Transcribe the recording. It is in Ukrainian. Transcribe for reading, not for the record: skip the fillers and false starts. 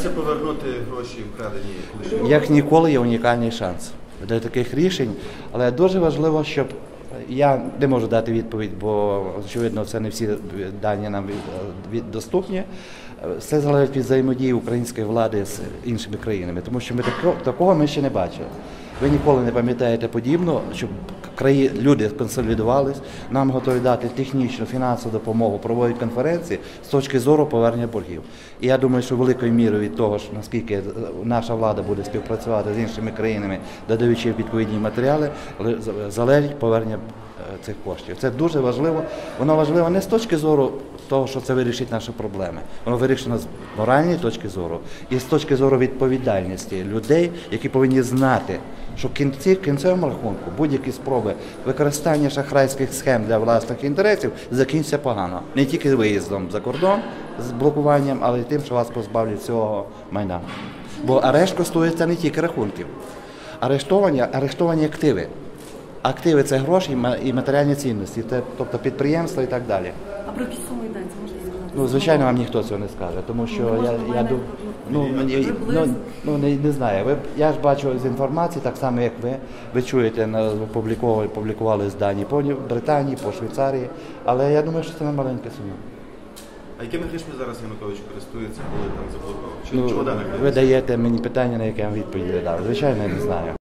вдасться повернути гроші вкрадені? Як ніколи є унікальний шанс для таких рішень, але дуже важливо, щоб я не можу дати відповідь, бо, очевидно, це не всі дані нам доступні. Все залежить від взаємодії української влади з іншими країнами, тому що такого ми ще не бачили. Ви ніколи не пам'ятаєте подібного, щоб люди консолідувались, нам готові дати технічну, фінансову допомогу, проводять конференції з точки зору повернення боргів. І я думаю, що великою мірою від того, наскільки наша влада буде співпрацювати з іншими країнами, додаючи відповідні матеріали, залежить повернення цих коштів. Це дуже важливо. Воно важливо не з точки зору того, що це вирішить наші проблеми. Воно вирішено з моральної точки зору і з точки зору відповідальності людей, які повинні знати, що в кінцевому рахунку будь-які спроби використання шахрайських схем для власних інтересів закінчаться погано. Не тільки виїздом за кордон з блокуванням, але й тим, що вас позбавлять цього майна. Бо арешт коштується не тільки рахунків. Арештовані активи. Активи – це гроші і матеріальні цінності, тобто підприємства і так далі. А про які суми йдеться, можете сказати? Ну, звичайно, вам ніхто цього не скаже, тому що не знаю. Я ж бачу з інформації, так само як ви чуєте, публікували дані по Британії, по Швейцарії, але я думаю, що це не маленька сума. А якими грішми зараз Янукович користується, коли там заблокував? Чи вода не ви даєте мені питання, на яке я вам відповідь не дав. Звичайно, я не знаю.